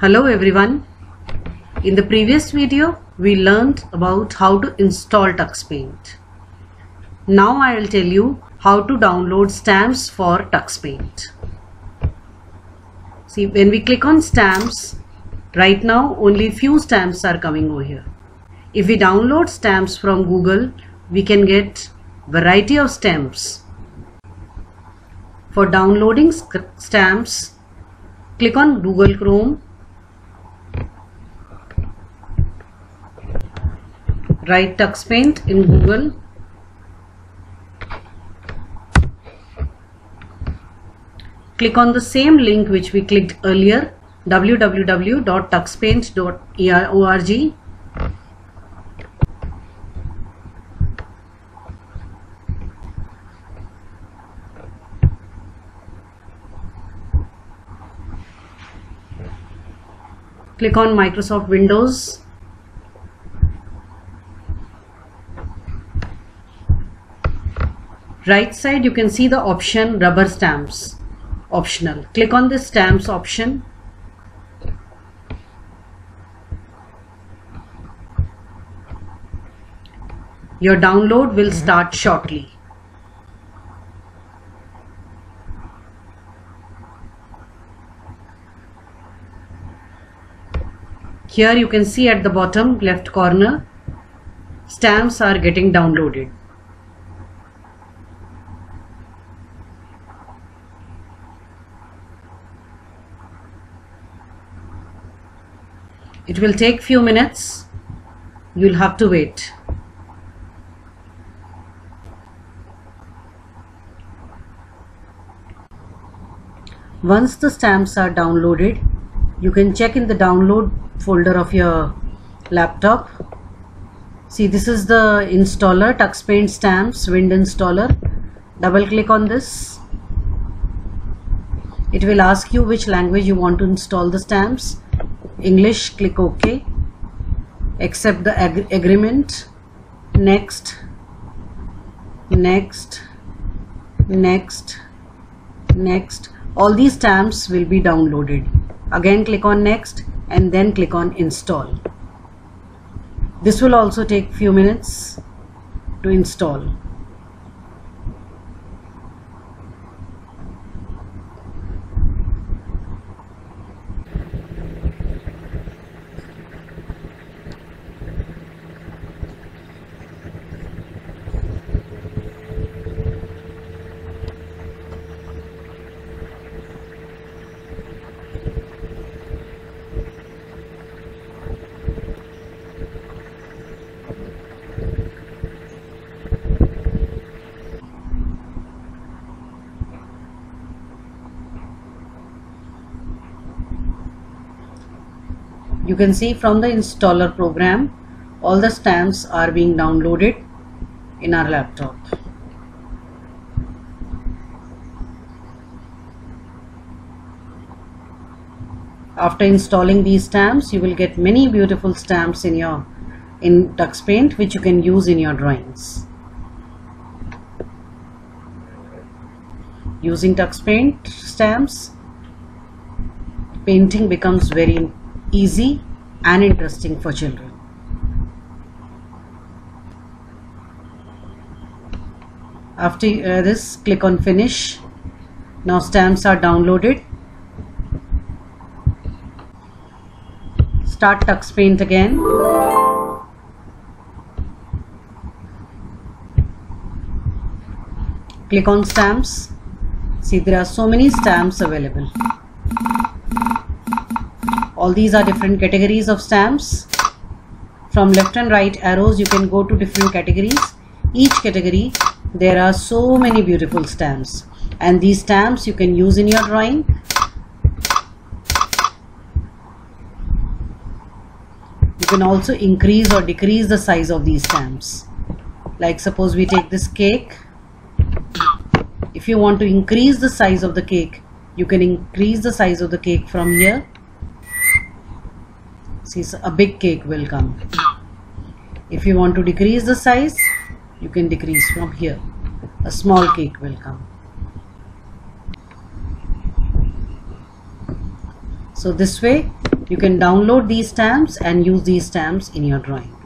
Hello everyone. In the previous video we learned about how to install TuxPaint. Now I will tell you how to download stamps for TuxPaint. See, when we click on stamps, right now only few stamps are coming over here. If we download stamps from Google, we can get variety of stamps. For downloading stamps, click on Google Chrome, write TuxPaint in Google, click on the same link which we clicked earlier, www.tuxpaint.org. Click on Microsoft Windows. Right side you can see the option rubber stamps, optional. Click on this stamps option. Your download will start shortly. Here you can see at the bottom left corner, stamps are getting downloaded. It will take few minutes. You'll have to wait. Once the stamps are downloaded, you can check in the download folder of your laptop. See, this is the installer, TuxPaint Stamps Wind Installer. Double click on this. It will ask you which language you want to install the stamps. English, click OK. Accept the agreement. Next, next, next, next. All these stamps will be downloaded. Again click on next and then click on install. This will also take few minutes to install. You can see from the installer program, all the stamps are being downloaded in our laptop. After installing these stamps, you will get many beautiful stamps in TuxPaint, which you can use in your drawings. Using TuxPaint stamps, painting becomes very easy and interesting for children. After this, click on finish. Now stamps are downloaded. Start TuxPaint again. Click on stamps. See, there are so many stamps available. All these are different categories of stamps. From left and right arrows you can go to different categories. Each category there are so many beautiful stamps, and these stamps you can use in your drawing. You can also increase or decrease the size of these stamps. Like suppose we take this cake. If you want to increase the size of the cake, you can increase the size of the cake from here. See, a big cake will come. If you want to decrease the size, you can decrease from here. A small cake will come. So this way You can download these stamps and use these stamps in your drawing.